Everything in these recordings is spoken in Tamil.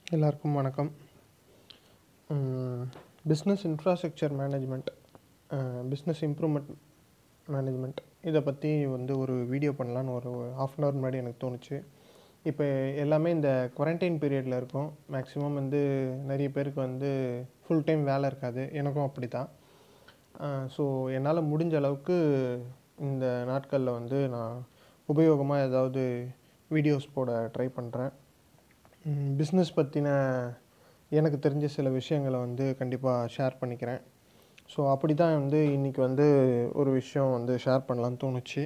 எல்லாருக்கும் வணக்கம். Business infrastructure management, business improvement management இதை பற்றி ஒரு வீடியோ பண்ணலான்னு ஒரு ½ அன் ஹவர் முன்னாடி எனக்கு தோணுச்சு. இப்போ எல்லாமே இந்த குவாரண்டைன் பீரியடில் இருக்கும். மேக்ஸிமம் நிறைய பேருக்கு ஃபுல் டைம் வேலை இருக்காது. எனக்கும் அப்படி தான். ஸோ என்னால் முடிஞ்ச அளவுக்கு இந்த நாட்களில் நான் உபயோகமாக ஏதாவது வீடியோஸ் போட ட்ரை பண்ணுறேன். பிஸ்னஸ் பற்றின எனக்கு தெரிஞ்ச சில விஷயங்களை கண்டிப்பாக ஷேர் பண்ணிக்கிறேன். ஸோ அப்படி தான் இன்றைக்கி ஒரு விஷயம் ஷேர் பண்ணலான்னு தோணுச்சு.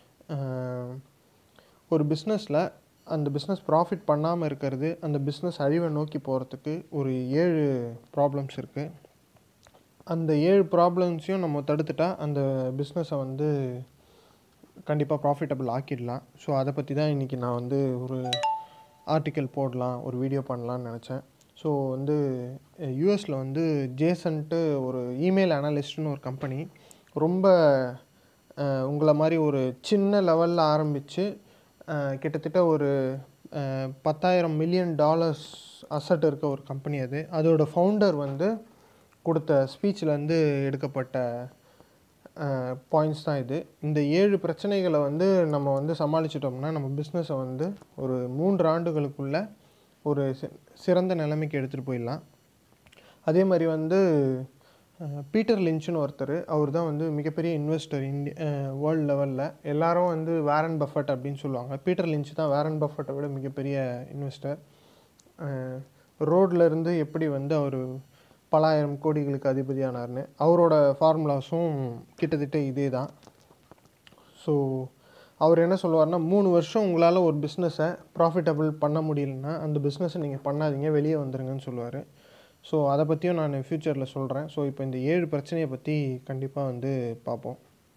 ஒரு பிஸ்னஸில் அந்த பிஸ்னஸ் ப்ராஃபிட் பண்ணாமல் இருக்கிறது, அந்த பிஸ்னஸ் அழிவை நோக்கி போகிறதுக்கு ஒரு 7 ப்ராப்ளம்ஸ் இருக்குது. அந்த 7 ப்ராப்ளம்ஸையும் நம்ம தடுத்துட்டா அந்த பிஸ்னஸை கண்டிப்பாக ப்ராஃபிட்டபிள் ஆக்கிடலாம். ஸோ அதை பற்றி தான் இன்றைக்கி நான் ஒரு ஆர்டிக்கல் போடலாம், ஒரு வீடியோ பண்ணலான்னு நினச்சேன். ஸோ யூஎஸில் ஜேசன்ட்டு ஒரு இமெயில் அனலிஸ்ட்னு ஒரு கம்பெனி, ரொம்ப உங்களை மாதிரி ஒரு சின்ன லெவலில் ஆரம்பித்து கிட்டத்தட்ட ஒரு $10,000 மில்லியன் அசட் இருக்க ஒரு கம்பெனி அது. அதோட ஃபவுண்டர் கொடுத்த ஸ்பீச்சிலேருந்து எடுக்கப்பட்ட பாயிண்ட்ஸ் தான் இது. இந்த 7 பிரச்சனைகளை நம்ம சமாளிச்சிட்டோம்னா நம்ம பிஸ்னஸை ஒரு 3 ஆண்டுகளுக்குள்ளே ஒரு சிறந்த நிலைமைக்கு எடுத்துகிட்டு போயிடலாம். அதே மாதிரி பீட்டர் லிஞ்ச்னு ஒருத்தர், அவர் தான் மிகப்பெரிய இன்வெஸ்டர் வேர்ல்டு லெவலில். எல்லாரும் வாரன் பஃபட் அப்படின்னு சொல்லுவாங்க. பீட்டர் லிஞ்ச் தான் வாரன் பஃபட்டை விட மிகப்பெரிய இன்வெஸ்டர். ரோட்லேருந்து எப்படி அவர் பல ஆயிரம் கோடிகளுக்கு அதிபதியானார்னு, அவரோட ஃபார்முலாஸும் கிட்டத்தட்ட இதே தான். ஸோ அவர் என்ன சொல்லுவார்னா, 3 வருஷம் உங்களால் ஒரு பிஸ்னஸை ப்ராஃபிட்டபிள் பண்ண முடியலன்னா அந்த பிஸ்னஸை நீங்கள் பண்ணாதீங்க, வெளியே வந்துருங்கன்னு சொல்லுவார். ஸோ அதை பற்றியும் நான் ஃப்யூச்சரில் சொல்கிறேன். ஸோ இப்போ இந்த 7 பிரச்சனையை பற்றி கண்டிப்பாக பார்ப்போம்.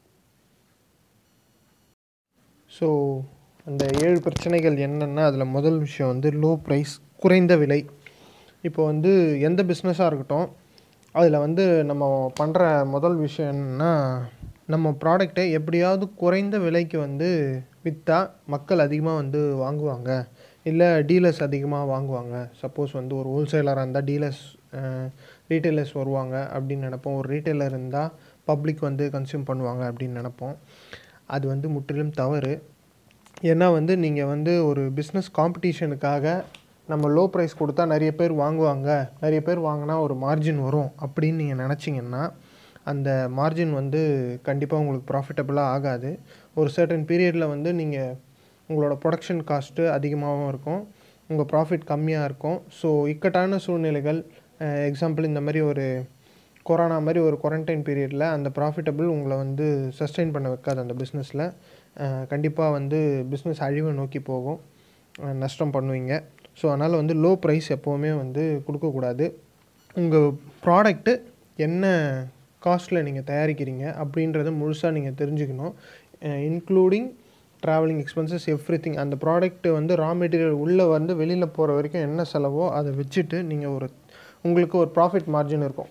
ஸோ அந்த 7 பிரச்சனைகள் என்னென்னா, அதில் முதல் விஷயம் லோ ப்ரைஸ், குறைந்த விலை. இப்போ எந்த பிஸ்னஸாக இருக்கட்டும், அதில் நம்ம பண்ணுற முதல் விஷயம் என்னென்னா, நம்ம ப்ராடக்டை எப்படியாவது குறைந்த விலைக்கு விற்றா மக்கள் அதிகமாக வாங்குவாங்க, இல்லை டீலர்ஸ் அதிகமாக வாங்குவாங்க. சப்போஸ் ஒரு ஹோல்சேலராக இருந்தால் டீலர்ஸ் ரீட்டைலர்ஸ் வருவாங்க அப்படின்னு நினைப்போம். ஒரு ரீட்டைலர் இருந்தால் பப்ளிக் கன்சியூம் பண்ணுவாங்க அப்படின்னு நினைப்போம். அது முற்றிலும் தவறு. ஏன்னா நீங்கள் ஒரு பிஸ்னஸ் காம்படிஷனுக்காக நம்ம லோ ப்ரைஸ் கொடுத்தா நிறைய பேர் வாங்குவாங்க, நிறைய பேர் வாங்கினா ஒரு மார்ஜின் வரும் அப்படின்னு நீங்கள் நினச்சிங்கன்னா அந்த மார்ஜின் கண்டிப்பாக உங்களுக்கு ப்ராஃபிட்டபிளாக ஆகாது. ஒரு சர்டன் பீரியடில் நீங்கள் உங்களோட ப்ரொடக்ஷன் காஸ்ட்டு அதிகமாகவும் இருக்கும், உங்கள் ப்ராஃபிட் கம்மியாக இருக்கும். ஸோ இக்கட்டான சூழ்நிலைகள், எக்ஸாம்பிள் இந்த மாதிரி ஒரு கொரோனா மாதிரி ஒரு குவாரண்டைன் பீரியடில் அந்த ப்ராஃபிட்டபிள் உங்களை சஸ்டெயின் பண்ண வைக்காது. அந்த பிஸ்னஸில் கண்டிப்பாக பிஸ்னஸ் அழிவை நோக்கி போகும், நஷ்டம் பண்ணுவீங்க. ஸோ அதனால் லோ ப்ரைஸ் எப்போவுமே கொடுக்கக்கூடாது. உங்கள் ப்ராடக்ட்டு என்ன காஸ்ட்டில் நீங்கள் தயாரிக்கிறீங்க அப்படின்றத முழுசாக நீங்கள் தெரிஞ்சுக்கணும். Including travelling expenses, everything. அந்த ப்ராடக்ட்டு ரா மெட்டீரியல் உள்ளே வெளியில் போகிற வரைக்கும் என்ன செலவோ அதை வச்சுட்டு நீங்கள் உங்களுக்கு ஒரு ப்ராஃபிட் மார்ஜின் இருக்கும்.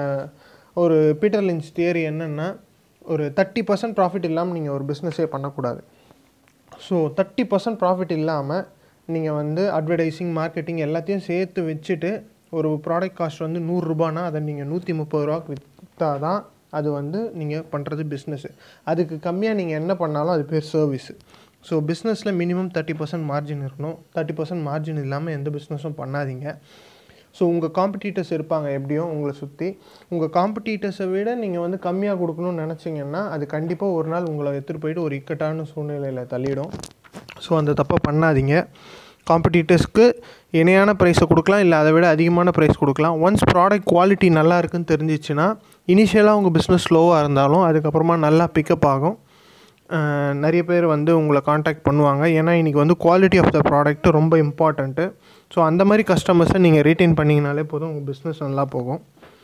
ஒரு பீட்டர் லிஞ்ச் தியரி என்னென்னா, ஒரு 30% ப்ராஃபிட் இல்லாமல் நீங்கள் ஒரு பிஸ்னஸே பண்ணக்கூடாது. ஸோ 30% ப்ராஃபிட் இல்லாமல் நீங்கள் அட்வர்டைஸிங், மார்க்கெட்டிங் எல்லாத்தையும் சேர்த்து வச்சுட்டு ஒரு ப்ராடக்ட் காஸ்ட் ₹100னா அதை நீங்கள் ₹130 விற்றா தான் அது நீங்கள் பண்ணுறது பிஸ்னஸ்ஸு. அதுக்கு கம்மியாக நீங்கள் என்ன பண்ணாலும் அது பேர் சர்வீஸு. ஸோ பிஸ்னஸில் மினிமம் 30% மார்ஜின் இருக்கணும். 30% மார்ஜின் இல்லாமல் எந்த பிஸ்னஸும் பண்ணாதீங்க. ஸோ உங்கள் காம்படிட்டர்ஸ் இருப்பாங்க எப்படியும் உங்களை சுற்றி. உங்கள் காம்படிட்டர்ஸை விட நீங்கள் கம்மியாக கொடுக்கணும்னு நினச்சிங்கன்னா அது கண்டிப்பாக ஒரு நாள் உங்களை எடுத்துகிட்டு போயிட்டு ஒரு இக்கட்டான சூழ்நிலையில் தள்ளிடும். ஸோ அந்த தப்பை பண்ணாதீங்க. காம்படிட்டர்ஸ்க்கு இணையான ப்ரைஸை கொடுக்கலாம், இல்லை அதை விட அதிகமான ப்ரைஸ் கொடுக்கலாம். ஒன்ஸ் ப்ராடக்ட் குவாலிட்டி நல்லா இருக்குன்னு தெரிஞ்சிச்சுன்னா, இனிஷியலாக உங்கள் பிஸ்னஸ் ஸ்லோவாக இருந்தாலும் அதுக்கப்புறமா நல்லா பிக்கப் ஆகும். நிறைய பேர் உங்களை காண்டாக்ட் பண்ணுவாங்க. ஏன்னா இன்றைக்கி குவாலிட்டி ஆஃப் த ப்ராடக்ட் ரொம்ப இம்பார்ட்டண்ட்டு. ஸோ அந்த மாதிரி கஸ்டமர்ஸை நீங்கள் ரீட்டைன் பண்ணிங்கனாலே போதும், உங்கள் பிஸ்னஸ் நல்லா போகும்.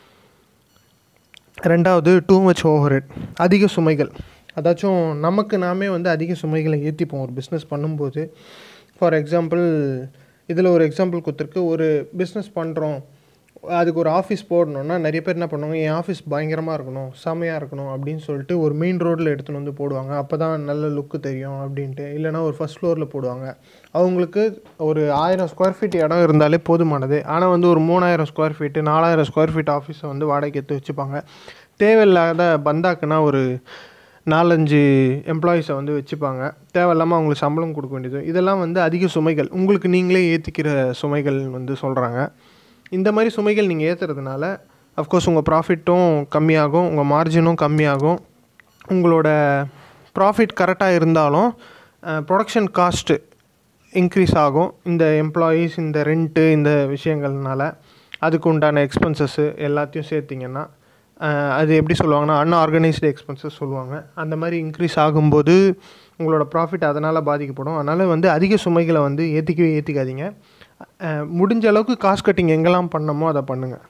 ரெண்டாவது, டூ மச் ஓவர்ஹெட், அதிக சுமைகள். அதாச்சும் நமக்கு நாமே அதிக சுமைகளை ஏற்றிப்போம் ஒரு பிஸ்னஸ் பண்ணும்போது. ஃபார் எக்ஸாம்பிள், இதில் ஒரு எக்ஸாம்பிள் கொடுத்துருக்கு. ஒரு பிஸ்னஸ் பண்ணுறோம், அதுக்கு ஒரு ஆஃபீஸ் போடணுன்னா நிறைய பேர் என்ன பண்ணுவாங்க, என் ஆஃபீஸ் பயங்கரமாக இருக்கணும், செம்மையாக இருக்கணும் அப்படின்னு சொல்லிட்டு ஒரு மெயின் ரோட்டில் எடுத்துகிட்டு வந்து போடுவாங்க. அப்போ தான் நல்ல லுக்கு தெரியும் அப்படின்ட்டு. இல்லைனா ஒரு ஃபஸ்ட் ஃப்ளோரில் போடுவாங்க. அவங்களுக்கு ஒரு 1000 ஸ்கொயர் ஃபீட் இடம் இருந்தாலே போதுமானது. ஆனால் வந்து ஒரு 3000 ஸ்கொயர் ஃபீட்டு 4000 ஸ்கொயர் ஃபீட் ஆஃபீஸை வந்து வாடகைக்கு எடுத்து வச்சுப்பாங்க. தேவையில்லாத பந்தாக்குன்னா ஒரு 4-5 எம்ப்ளாயீஸை வந்து வச்சுப்பாங்க. தேவையில்லாமல் அவங்களுக்கு சம்பளம் கொடுக்க வேண்டியது. இதெல்லாம் வந்து அதிக சுமைகள், உங்களுக்கு நீங்களே ஏற்றிக்கிற சுமைகள் வந்து சொல்கிறாங்க. இந்த மாதிரி சுமைகள் நீங்கள் ஏற்றுறதுனால அஃப்கோர்ஸ் உங்கள் ப்ராஃபிட்டும் கம்மியாகும், உங்கள் மார்ஜினும் கம்மியாகும். உங்களோட ப்ராஃபிட் கரெக்டாக இருந்தாலும் ப்ரொடக்ஷன் காஸ்ட்டு இன்க்ரீஸ் ஆகும். இந்த எம்ப்ளாயீஸ், இந்த ரெண்ட்டு, இந்த விஷயங்கள்னால அதுக்கு உண்டான எக்ஸ்பென்சஸ்ஸு எல்லாத்தையும் சேர்த்திங்கன்னா அது எப்படி சொல்லுவாங்கன்னா அன்ஆர்கனைஸ்டு எக்ஸ்பென்சஸ் சொல்லுவாங்க. அந்த மாதிரி இன்க்ரீஸ் ஆகும்போது உங்களோட ப்ராஃபிட் அதனால் பாதிக்கப்படும். அதனால் வந்து அதிக சுமைகளை வந்து ஏற்றிக்காதீங்க. முடிஞ்ச அளவுக்கு காஸ்ட் கட்டிங் எங்கெல்லாம் பண்ணமோ அதை பண்ணுங்கள்.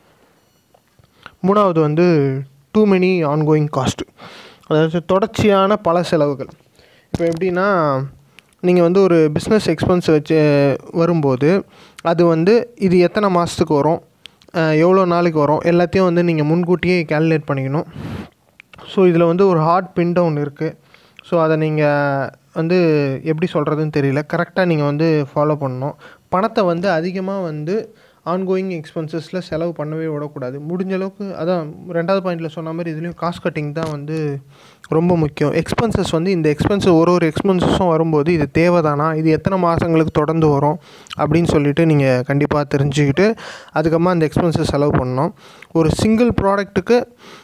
3வது வந்து டூ மெனி ஆன்கோயிங் காஸ்ட்டு, அதாவது தொடர்ச்சியான பல செலவுகள். இப்போ எப்படின்னா, நீங்கள் வந்து ஒரு பிஸ்னஸ் எக்ஸ்பென்ஸ் வச்சு வரும்போது அது வந்து இது எத்தனை மாதத்துக்கு வரும், எவ்வளோ நாளைக்கு வரும், எல்லாத்தையும் வந்து நீங்கள் முன்கூட்டியே கேல்குலேட் பண்ணிக்கணும். ஸோ இதில் வந்து ஒரு ஹார்ட் பின் டவுன் இருக்குது. ஸோ அதை நீங்கள் வந்து எப்படி சொல்கிறதுன்னு தெரியல, கரெக்டாக நீங்கள் வந்து ஃபாலோ பண்ணணும். பணத்தை வந்து அதிகமாக வந்து ஆன்கோயிங் எக்ஸ்பென்சஸில் செலவு பண்ணவே விடக்கூடாது. முடிஞ்ச அளவுக்கு அதான் 2வது பாயிண்டில் சொன்ன மாதிரி இதுலேயும் காஸ்ட் கட்டிங் தான் வந்து ரொம்ப முக்கியம். எக்ஸ்பென்சஸ் வந்து இந்த எக்ஸ்பென்சஸ் ஒரு எக்ஸ்பென்சஸும் வரும்போது இது தேவைதானா, இது எத்தனை மாதங்களுக்கு தொடர்ந்து வரும் அப்படின்னு சொல்லிவிட்டு நீங்கள் கண்டிப்பாக தெரிஞ்சுக்கிட்டு அதுக்கப்புறமா அந்த எக்ஸ்பென்சஸ் செலவு பண்ணணும். ஒரு சிங்கிள் ப்ராடக்ட்டுக்கு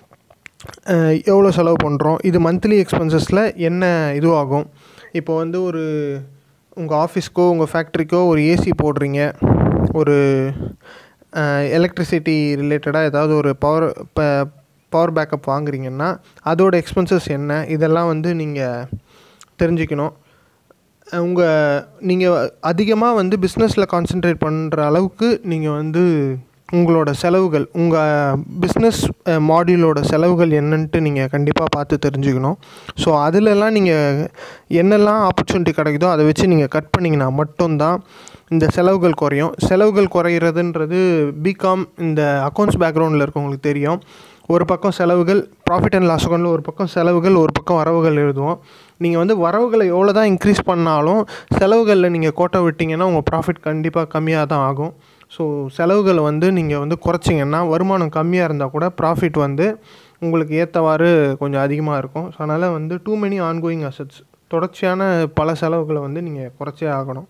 எவ்வளோ செலவு பண்ணுறோம், இது மந்த்லி எக்ஸ்பென்சஸில் என்ன இதுவாகும். இப்போ வந்து ஒரு உங்கள் ஆஃபீஸ்க்கோ உங்கள் ஃபேக்ட்ரிக்கோ ஒரு ஏசி போடுறீங்க, ஒரு எலக்ட்ரிசிட்டி ரிலேட்டடாக ஏதாவது ஒரு பவர் பேக்கப் வாங்குறீங்கன்னா அதோட எக்ஸ்பென்சஸ் என்ன, இதெல்லாம் வந்து நீங்கள் தெரிஞ்சுக்கணும். நீங்கள் அதிகமாக வந்து பிஸ்னஸில் கான்சென்ட்ரேட் பண்ணுற அளவுக்கு நீங்கள் வந்து உங்களோட செலவுகள், உங்கள் பிஸ்னஸ் மாடியூலோட செலவுகள் என்னன்ட்டு நீங்கள் கண்டிப்பாக பார்த்து தெரிஞ்சுக்கணும். ஸோ அதிலெல்லாம் நீங்கள் என்னெல்லாம் ஆப்பர்ச்சுனிட்டி கிடைக்குதோ அதை வச்சு நீங்கள் கட் பண்ணிங்கன்னா மட்டும்தான் இந்த செலவுகள் குறையும். செலவுகள் குறையிறதுன்றது பிகாம் இந்த அக்கௌண்ட்ஸ் பேக்ரவுண்டில் இருக்கவங்களுக்கு தெரியும். ஒரு பக்கம் செலவுகள், ப்ராஃபிட் அண்ட் லாஸ் அக்கௌண்ட்டில் ஒரு பக்கம் செலவுகள், ஒரு பக்கம் வரவுகள் எழுதுவோம். நீங்கள் வந்து வரவுகளை எவ்வளோ தான் இன்க்ரீஸ் பண்ணாலும் செலவுகளில் நீங்கள் கோட்டை விட்டிங்கன்னா உங்கள் ப்ராஃபிட் கண்டிப்பாக கம்மியாக தான் ஆகும். ஸோ செலவுகளை வந்து நீங்கள் வந்து குறைச்சிங்கன்னா வருமானம் கம்மியாக இருந்தால் கூட ப்ராஃபிட் வந்து உங்களுக்கு ஏற்றவாறு கொஞ்சம் அதிகமாக இருக்கும். ஸோ அதனால் வந்து டூ மெனி ஆன்கோயிங் அசட்ஸ், தொடர்ச்சியான பல செலவுகளை வந்து நீங்கள் குறைச்சே ஆகணும்.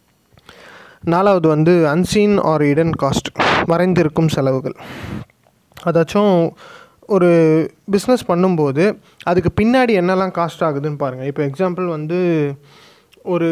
4வது வந்து அன்சீன் ஆர் ஹிடன் காஸ்ட், மறைந்திருக்கும் செலவுகள். அதாச்சும் ஒரு பிஸ்னஸ் பண்ணும்போது அதுக்கு பின்னாடி என்னெல்லாம் காஸ்ட் ஆகுதுன்னு பாருங்கள். இப்போ எக்ஸாம்பிள் வந்து ஒரு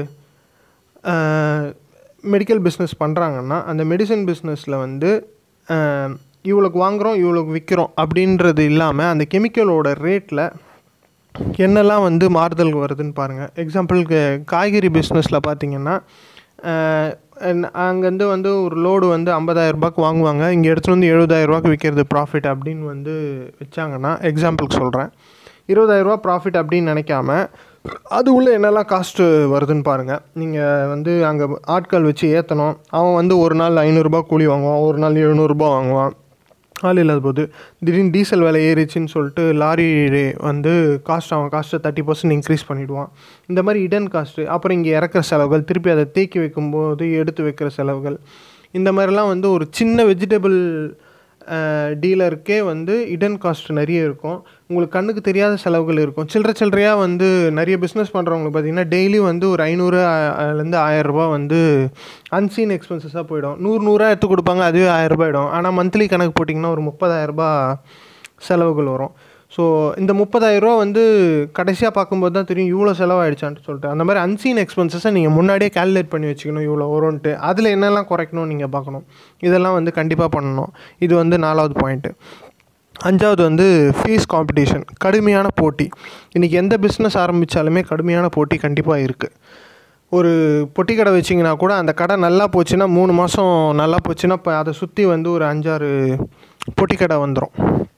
மெடிக்கல் பிஸ்னஸ் பண்ணுறாங்கன்னா அந்த மெடிசன் பிஸ்னஸில் வந்து இவ்வளோக்கு வாங்குகிறோம் இவ்வளோக்கு விற்கிறோம் அப்படின்றது இல்லாமல் அந்த கெமிக்கலோட ரேட்டில் என்னெல்லாம் வந்து மாறுதல் வருதுன்னு பாருங்கள். எக்ஸாம்பிளுக்கு காய்கறி பிஸ்னஸில் பார்த்திங்கன்னா அங்கேருந்து வந்து ஒரு லோடு வந்து 50,000 ரூபாய்க்கு வாங்குவாங்க, இங்கே எடுத்துகிட்டு வந்து 70,000 ரூபாய்க்கு விற்கிறது ப்ராஃபிட் அப்படின்னு வந்து வச்சாங்கன்னா, எக்ஸாம்பிளுக்கு சொல்கிறேன், 20,000 ரூபா ப்ராஃபிட் அப்படின்னு நினைக்காம அது உள்ளே என்னெல்லாம் காஸ்ட்டு வருதுன்னு பாருங்கள். நீங்கள் வந்து அங்கே ஆட்கள் வச்சு ஏற்றணும், அவன் வந்து ஒரு நாள் 500 ரூபா கூலி வாங்குவான், ஒரு நாள் 700 ரூபா வாங்குவான். ஆள் இல்லாத போது திடீர்னு டீசல் விலை ஏறிச்சின்னு சொல்லிட்டு லாரி வந்து அவன் காஸ்ட்டை 30% இன்க்ரீஸ் பண்ணிவிடுவான். இந்த மாதிரி இடன் காஸ்ட்டு, அப்புறம் இங்கே இறக்குற செலவுகள், திருப்பி அதை தேக்கி வைக்கும்போது எடுத்து வைக்கிற செலவுகள், இந்த மாதிரிலாம் வந்து ஒரு சின்ன வெஜிடபிள் டீலருக்கே வந்து இடன் காஸ்ட் நிறைய இருக்கும். உங்களுக்கு கண்ணுக்கு தெரியாத செலவுகள் இருக்கும். சில்லறையாக வந்து நிறைய பிஸ்னஸ் பண்ணுறவங்களுக்கு பார்த்திங்கன்னா டெய்லி வந்து ஒரு 500லேருந்து 1000 ரூபா வந்து அன்சீன் எக்ஸ்பென்சஸாக போயிடும். 100 எடுத்து கொடுப்பாங்க, அதுவே 1000 ரூபாய் ஆகிடும். ஆனால் மந்த்லி கணக்கு போட்டிங்கன்னா ஒரு 30,000 ரூபா செலவுகள் வரும். ஸோ இந்த 30,000 ரூபா வந்து கடைசியாக பார்க்கும்போது தான் தெரியும் இவ்வளோ செலவாகிடுச்சான்ட்டு சொல்லிட்டு. அந்த மாதிரி அன்சீன் எக்ஸ்பென்சஸை நீங்கள் முன்னாடியே கேல்குலேட் பண்ணி வச்சுக்கணும், இவ்வளோ வரும்ன்ட்டு. அதில் என்னெல்லாம் குறைக்கணும் நீங்கள் பார்க்கணும். இதெல்லாம் வந்து கண்டிப்பாக பண்ணணும். இது வந்து 4வது பாயிண்ட்டு. 5வது வந்து ஃபீஸ் காம்படிஷன், கடுமையான போட்டி. இன்றைக்கி எந்த பிஸ்னஸ் ஆரம்பித்தாலுமே கடுமையான போட்டி கண்டிப்பாக இருக்குது. ஒரு பொட்டி கடை வச்சிங்கன்னா கூட அந்த கடை நல்லா போச்சுன்னா 3 மாதம் நல்லா போச்சுன்னா இப்போ அதை சுற்றி வந்து ஒரு 5-6 பொட்டி கடை வந்துடும்.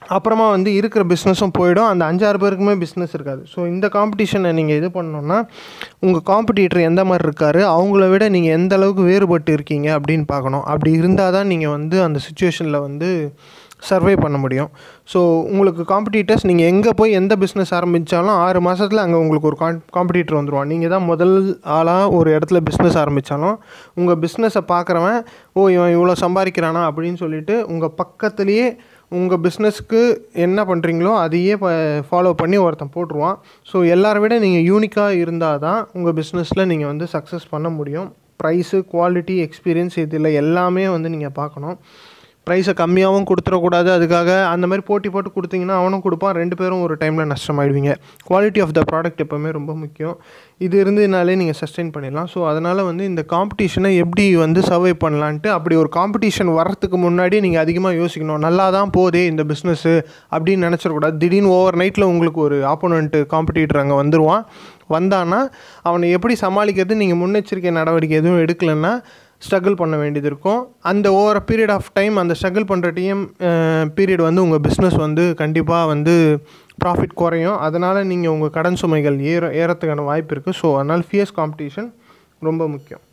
அப்புறமா வந்து இருக்கிற பிஸ்னஸும் போயிடும், அந்த 5-6 பேருக்குமே பிஸ்னஸ் இருக்காது. ஸோ இந்த காம்படிஷனை நீங்கள் இது பண்ணணுன்னா உங்கள் காம்படிட்டர் எந்த மாதிரி இருக்கார், அவங்கள விட நீங்கள் எந்த அளவுக்கு வேறுபட்டு இருக்கீங்க அப்படின்னு பார்க்கணும். அப்படி இருந்தால் தான் நீங்கள் வந்து அந்த சுச்சுவேஷனில் வந்து சர்வே பண்ண முடியும். ஸோ உங்களுக்கு காம்படிட்டர்ஸ் நீங்கள் எங்கே போய் எந்த பிஸ்னஸ் ஆரம்பித்தாலும் 6 மாதத்தில் அங்கே உங்களுக்கு ஒரு காம்படிட்டர் வந்துடுவான். நீங்கள் தான் முதல் ஆளாக ஒரு இடத்துல பிஸ்னஸ் ஆரம்பித்தாலும் உங்கள் பிஸ்னஸை பார்க்குறவன் இவன் இவ்வளோ சம்பாதிக்கிறானா அப்படின்னு சொல்லிட்டு உங்கள் பக்கத்துலேயே உங்கள் பிஸ்னஸ்க்கு என்ன பண்ணுறீங்களோ அதையே ஃபாலோ பண்ணி ஒருத்தன் போட்டுருவான். ஸோ எல்லாரை விட நீங்கள் யூனிக்காக இருந்தால் தான் உங்கள் பிஸ்னஸில் நீங்கள் வந்து சக்ஸஸ் பண்ண முடியும். ப்ரைஸு, குவாலிட்டி, எக்ஸ்பீரியன்ஸ் இதில் எல்லாமே வந்து நீங்கள் பார்க்கணும். ப்ரைஸை கம்மியாகவும் கொடுத்துடக்கூடாது. அதுக்காக அந்த மாதிரி போட்டி போட்டு கொடுத்தீங்கன்னா அவனும் கொடுப்பான், 2 பேரும் ஒரு டைமில் நஷ்டமாயிடுவீங்க. குவாலிட்டி ஆஃப் த ப்ராடக்ட் எப்போவுமே ரொம்ப முக்கியம். இது இருந்ததுனாலே நீங்கள் சஸ்டெயின் பண்ணிடலாம். ஸோ அதனால் வந்து இந்த காம்படிஷனை எப்படி வந்து சர்வை பண்ணலான்ட்டு, அப்படி ஒரு காம்படிஷன் வர்றதுக்கு முன்னாடி நீங்கள் அதிகமாக யோசிக்கணும். நல்லா தான் போதே இந்த பிஸ்னஸ்ஸு அப்படின்னு நினச்சிடக்கூடாது. திடீர்னு ஓவர் நைட்டில் உங்களுக்கு ஒரு ஆப்போனண்ட்டு காம்படிட்டர் அங்கே வந்துடுவான். வந்தான்னா அவனை எப்படி சமாளிக்கிறது, நீங்கள் முன்னெச்சரிக்கை நடவடிக்கை எதுவும் எடுக்கலைன்னா ஸ்ட்ரகிள் பண்ண வேண்டியது இருக்கும். அந்த ஓவர் பீரியட் ஆஃப் டைம், அந்த ஸ்ட்ரகிள் பண்ணுற பீரியட் வந்து உங்கள் பிஸ்னஸ் வந்து கண்டிப்பாக வந்து ப்ராஃபிட் குறையும். அதனால் நீங்கள் உங்கள் கடன் சுமைகள் ஏறத்துக்கான வாய்ப்பு இருக்குது. ஸோ அதனால் ஃபியர்ஸ் காம்படிஷன் ரொம்ப முக்கியம்.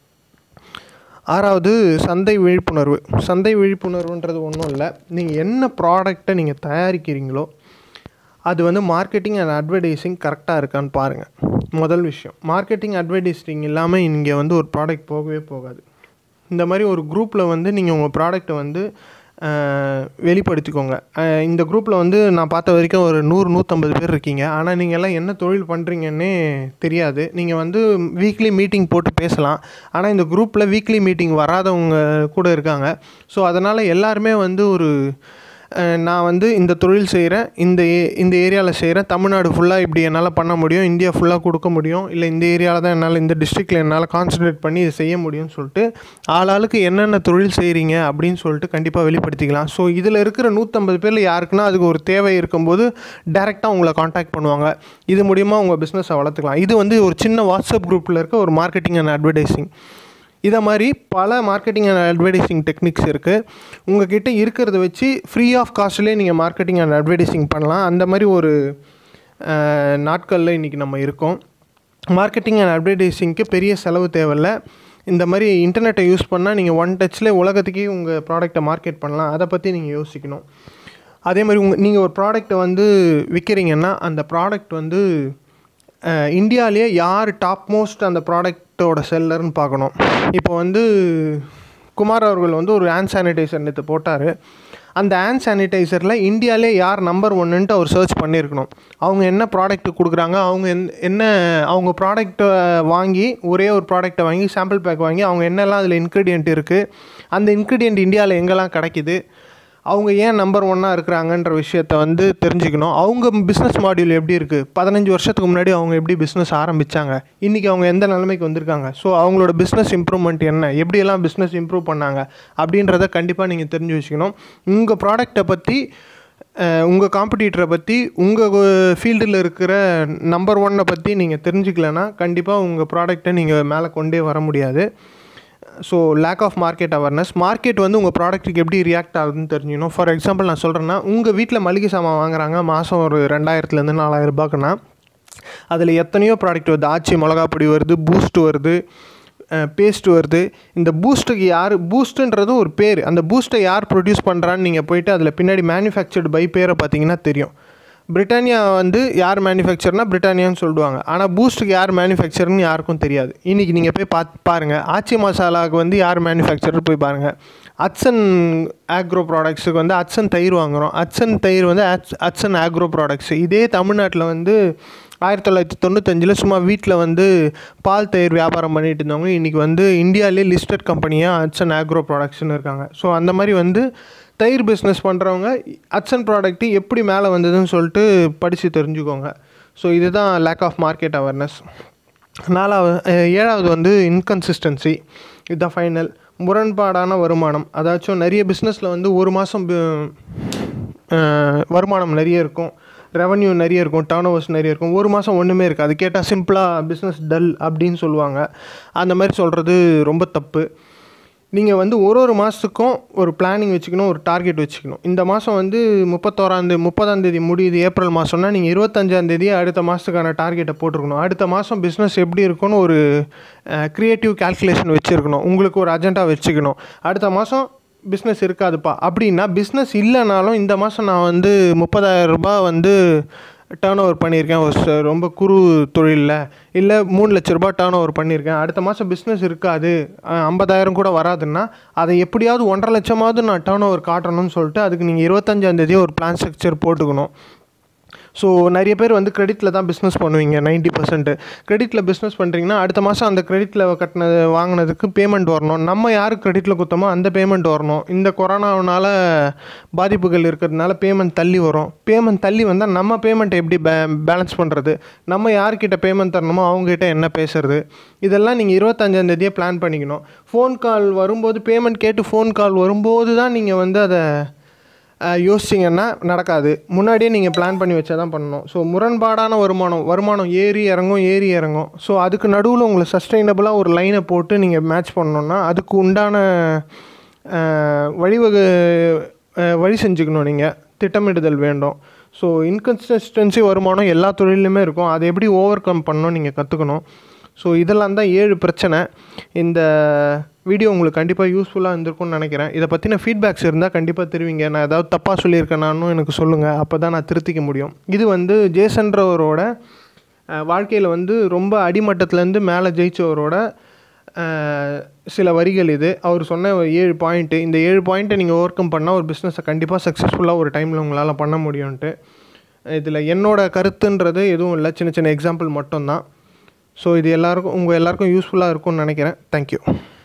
6வது சந்தை விழிப்புணர்வு. சந்தை விழிப்புணர்வுன்றது ஒன்றும் இல்லை, நீங்கள் என்ன ப்ராடக்டை நீங்கள் தயாரிக்கிறீங்களோ அது வந்து மார்க்கெட்டிங் அண்ட் அட்வர்டைஸிங் கரெக்டாக இருக்கான்னு பாருங்கள். முதல் விஷயம், மார்க்கெட்டிங் அட்வர்டைஸிங் இல்லாமல் இங்கே வந்து ஒரு ப்ராடக்ட் போகவே போகாது. இந்த மாதிரி ஒரு குரூப்பில் வந்து நீங்கள் உங்கள் ப்ராடக்டை வந்து வெளிப்படுத்திக்கோங்க. இந்த குரூப்பில் வந்து நான் பார்த்த வரைக்கும் ஒரு 100-150 பேர் இருக்கீங்க. ஆனால் நீங்கள் எல்லாம் என்ன தொழில் பண்ணுறீங்கன்னே தெரியாது. நீங்கள் வந்து வீக்லி மீட்டிங் போட்டு பேசலாம், ஆனால் இந்த குரூப்பில் வீக்லி மீட்டிங் வராதவங்க கூட இருக்காங்க. ஸோ அதனால் எல்லாருமே வந்து நான் வந்து இந்த தொழில் செய்கிறேன், இந்த ஏரியாவில் செய்கிறேன், தமிழ்நாடு ஃபுல்லாக இப்படி என்னால் பண்ண முடியும், இந்தியா ஃபுல்லாக கொடுக்க முடியும், இல்லை இந்த ஏரியாவில் தான் என்னால், இந்த டிஸ்ட்ரிக்டில் என்னால் கான்சன்ட்ரேட் பண்ணி இதை செய்ய முடியும்னு சொல்லிட்டு ஆளாளுக்கு என்னென்ன தொழில் செய்கிறீங்க அப்படின்னு சொல்லிட்டு கண்டிப்பாக வெளிப்படுத்திக்கலாம். ஸோ இதில் இருக்கிற 150 பேரில் யாருக்குன்னா அதுக்கு ஒரு தேவை இருக்கும்போது டைரெக்டாக உங்களை காண்டாக்ட் பண்ணுவாங்க. இது மூலிமா உங்கள் பிஸ்னஸை வளர்த்துக்கலாம். இது வந்து ஒரு சின்ன வாட்ஸ்அப் குரூப்பில் இருக்க ஒரு மார்க்கெட்டிங் அண்ட் அட்வர்டைஸிங். இதை மாதிரி பல மார்க்கெட்டிங் அண்ட் அட்வர்டைஸிங் டெக்னிக்ஸ் இருக்குது. உங்கள்கிட்ட இருக்கிறத வச்சு ஃப்ரீ ஆஃப் காஸ்ட்லேயே நீங்கள் மார்க்கெட்டிங் அண்ட் அட்வர்டைஸிங் பண்ணலாம். அந்த மாதிரி ஒரு நாட்களில் இன்றைக்கி நம்ம இருக்கோம். மார்க்கெட்டிங் அண்ட் அட்வர்டைஸிங்க்கு பெரிய செலவு தேவையில்லை. இந்த மாதிரி இன்டர்நெட்டை யூஸ் பண்ணால் நீங்கள் ஒன் டச்சில் உலகத்துக்கே உங்கள் ப்ராடக்டை மார்க்கெட் பண்ணலாம். அதை பற்றி நீங்கள் யோசிக்கணும். அதே மாதிரி நீங்கள் ஒரு ப்ராடக்டை வந்து விற்கிறீங்கன்னா அந்த ப்ராடக்ட் வந்து இந்தியாவிலேயே யார் டாப் மோஸ்ட் அந்த ப்ராடக்டோட செல்லர்னு பார்க்கணும். இப்போ வந்து குமார் அவர்கள் வந்து ஒரு ஹேண்ட் சானிடைசர் நேற்று போட்டார். அந்த ஹேண்ட் சானிடைசரில் இந்தியாவிலே யார் நம்பர் 1ன்ட்டு அவர் சர்ச் பண்ணியிருக்கணும். அவங்க என்ன ப்ராடக்ட் கொடுக்குறாங்க, அவங்க ப்ராடக்ட்டை வாங்கி, ஒரே ஒரு ப்ராடக்டை வாங்கி, சாம்பிள் பேக் வாங்கி, அவங்க என்னெல்லாம் அதில் இன்க்ரீடியன்ட் இருக்குது, அந்த இன்க்ரீடியன்ட் இந்தியாவில் எங்கெல்லாம் கிடைக்கிது, அவங்க ஏன் நம்பர் 1ஆக இருக்கிறாங்கன்ற விஷயத்தை வந்து தெரிஞ்சுக்கணும். அவங்க பிஸ்னஸ் மாடியூல் எப்படி இருக்குது, 15 வருஷத்துக்கு முன்னாடி அவங்க எப்படி பிஸ்னஸ் ஆரம்பித்தாங்க, இன்றைக்கி அவங்க எந்த நிலைமைக்கு வந்திருக்காங்க, ஸோ அவங்களோட பிஸ்னஸ் இம்ப்ரூவ்மெண்ட் என்ன, எப்படியெல்லாம் பிஸ்னஸ் இம்ப்ரூவ் பண்ணாங்க அப்படின்றத கண்டிப்பாக நீங்கள் தெரிஞ்சு வச்சுக்கணும். உங்கள் ப்ராடக்டை பற்றி, உங்கள் காம்படிட்டரை பற்றி, உங்கள் ஃபீல்டில் இருக்கிற நம்பர் 1 பற்றி நீங்கள் தெரிஞ்சுக்கலன்னா கண்டிப்பாக உங்கள் ப்ராடக்டை நீங்கள் மேலே கொண்டே வர முடியாது. So lack of market awareness. Market வந்து உங்கள் ப்ராடக்ட்டுக்கு எப்படி ரியாக்ட் ஆகுதுன்னு தெரிஞ்சுக்கணும். ஃபார் எக்ஸாம்பிள் நான் சொல்கிறேன்னா, உங்கள் வீட்டில் மளிகை சாமான் வாங்குறாங்க மாதம் ஒரு 2000-4000 ரூபாய்க்குன்னா அதில் எத்தனையோ ப்ராடக்ட் வருது. ஆச்சி மிளகாப்பொடி வருது, பூஸ்ட் வருது, பேஸ்ட் வருது. இந்த பூஸ்ட்டுன்றது ஒரு பேர். அந்த பூஸ்ட்டை யார் ப்ரொடியூஸ் பண்ணுறான்னு நீங்கள் போய்ட்டு அதில் பின்னாடி மேனுஃபேக்சர்டு பை பேரை பார்த்தீங்கன்னா தெரியும். பிரிட்டானியா வந்து யார் மேனுஃபேக்சர்னால் பிரிட்டானியான்னு சொல்லுவாங்க. ஆனால் பூஸ்ட்டுக்கு யார் மேனுஃபேக்சர்னு யாருக்கும் தெரியாது. இன்றைக்கி நீங்கள் போய் பாருங்கள், ஆச்சி மசாலாவுக்கு வந்து யார் மேனுஃபேக்சர் போய் பாருங்கள். ஹட்சன் ஆக்ரோ ப்ராடக்ட்ஸுக்கு வந்து ஹட்சன் தயிர் வாங்குகிறோம். ஹட்சன் தயிர் வந்து ஹட்சன் ஆக்ரோ ப்ராடக்ட்ஸ். இதே தமிழ்நாட்டில் வந்து 1995 சும்மா வீட்டில் வந்து பால் தயிர் வியாபாரம் பண்ணிட்டு இருந்தவங்க இன்றைக்கி வந்து இந்தியாவிலே லிஸ்டட் கம்பெனியாக ஹட்சன் ஆக்ரோ ப்ராடக்ட்ஸ்னு இருக்காங்க. ஸோ அந்த மாதிரி வந்து தயிர் பிஸ்னஸ் பண்ணுறவங்க ஹட்சன் ப்ராடக்ட்டு எப்படி மேலே வந்ததுன்னு சொல்லிட்டு படித்து தெரிஞ்சுக்கோங்க. ஸோ இதுதான் லேக் ஆஃப் மார்க்கெட் அவேர்னஸ். 7வது வந்து இன்கன்சிஸ்டன்சி. இதுதான் ஃபைனல். முரண்பாடான வருமானம். அதாச்சும் நிறைய பிஸ்னஸில் வந்து ஒரு மாதம் வருமானம் நிறைய இருக்கும், ரெவன்யூ நிறைய இருக்கும், டர்ன் ஓவர்ஸ் நிறைய இருக்கும், ஒரு மாதம் ஒன்றுமே இருக்குது. அது கேட்டால் சிம்பிளாக பிஸ்னஸ் டல் அப்படின்னு சொல்லுவாங்க. அந்த மாதிரி சொல்கிறது ரொம்ப தப்பு. நீங்கள் வந்து ஒரு மாதத்துக்கும் ஒரு பிளானிங் வச்சுக்கணும், ஒரு டார்கெட் வச்சுக்கணும். இந்த மாதம் வந்து 30ஆம் தேதி முடியுது ஏப்ரல் மாதம்னா நீங்கள் 25ஆம் தேதி அடுத்த மாதத்துக்கான டார்கெட்டை போட்டிருக்கணும். அடுத்த மாதம் பிஸ்னஸ் எப்படி இருக்குன்னு ஒரு க்ரியேட்டிவ் கால்குலேஷன் வச்சுருக்கணும். உங்களுக்கு ஒரு அஜெண்டா வச்சுக்கணும். அடுத்த மாதம் பிஸ்னஸ் இருக்காதுப்பா அப்படின்னா, பிஸ்னஸ் இல்லைனாலும் இந்த மாதம் நான் வந்து 30,000 ரூபாய் வந்து டேர்ன் ஓவர் பண்ணியிருக்கேன் ஒரு ரொம்ப குறு தொழிலில், இல்லை 3 லட்ச ரூபாய் டேர்ன் ஓவர் பண்ணியிருக்கேன், அடுத்த மாதம் பிஸ்னஸ் இருக்காது, 50,000 கூட வராதுன்னா அதை எப்படியாவது 1.5 லட்சமாவது நான் டேர்ன் ஓவர் காட்டணும்னு சொல்லிட்டு அதுக்கு நீங்கள் 25ஆம் தேதி ஒரு பிளான் ஸ்ட்ரக்சர் போட்டுக்கணும். ஸோ நிறைய பேர் வந்து கிரெடிட்டில் தான் பிஸ்னஸ் பண்ணுவீங்க. 90% கிரெடிட்டில் பிஸ்னஸ் பண்ணுறீங்கன்னா அடுத்த மாதம் அந்த கிரெடிட்டில் வாங்கினதுக்கு பேமெண்ட் வரணும். நம்ம யார் கிரெடிட்டில் கொடுத்தோமோ அந்த பேமெண்ட் வரணும். இந்த கொரோனாவனால பாதிப்புகள் இருக்கிறதுனால பேமெண்ட் தள்ளி வரும். பேமெண்ட் தள்ளி வந்தால் நம்ம பேமெண்ட்டை எப்படி பேலன்ஸ் பண்ணுறது, நம்ம யார்கிட்ட பேமெண்ட் தரணுமோ அவங்ககிட்ட என்ன பேசுறது, இதெல்லாம் நீங்கள் 25ஆம் தேதியே பிளான் பண்ணிக்கணும். ஃபோன் கால் வரும்போது, பேமெண்ட் கேட்டு ஃபோன் கால் வரும்போது தான் நீங்கள் வந்து அதை யோசிச்சிங்கன்னா நடக்காது. முன்னாடியே நீங்கள் பிளான் பண்ணி வச்சா தான் பண்ணணும். ஸோ முரண்பாடான வருமானம் ஏறி இறங்கும். ஸோ அதுக்கு நடுவில் உங்களை சஸ்டைனபிளாக ஒரு லைனை போட்டு நீங்கள் மேட்ச் பண்ணணுன்னா அதுக்கு உண்டான வழி செஞ்சுக்கணும். நீங்கள் திட்டமிடுதல் வேண்டும். ஸோ இன்கன்சிஸ்டன்சி வருமானம் எல்லா தொழிலுமே இருக்கும். அதை எப்படி ஓவர் கம் பண்ணணும் நீங்கள் கற்றுக்கணும். ஸோ இதெல்லாம் தான் 7 பிரச்சனை. இந்த வீடியோ உங்களுக்கு கண்டிப்பாக யூஸ்ஃபுல்லாக இருந்திருக்கும்னு நினைக்கிறேன். இதை பற்றின ஃபீட்பேக்ஸ் இருந்தால் கண்டிப்பாக தெரிவிங்க. நான் ஏதாவது தப்பாக சொல்லியிருக்கேனான்னு எனக்கு சொல்லுங்கள். அப்போ தான் நான் திருத்திக்க முடியும். இது வந்து ஜேசன்றவரோட வாழ்க்கையில் வந்து ரொம்ப அடிமட்டத்துலேருந்து மேலே ஜெயித்தவரோட சில வரிகள் இது. அவர் சொன்ன 7 பாயிண்ட்டு. இந்த 7 பாயிண்ட்டை நீங்கள் ஓவர் கம் பண்ணால் ஒரு பிஸ்னஸை கண்டிப்பாக சக்ஸஸ்ஃபுல்லாக ஒரு டைமில் உங்களால் பண்ண முடியும்ன்ட்டு. இதில் என்னோடய கருத்துன்றது எதுவும் இல்லை, சின்ன சின்ன எக்ஸாம்பிள் மட்டும்தான். ஸோ இது உங்கள் எல்லாருக்கும் யூஸ்ஃபுல்லாக இருக்கும்னு நினைக்கிறேன். தேங்க்யூ.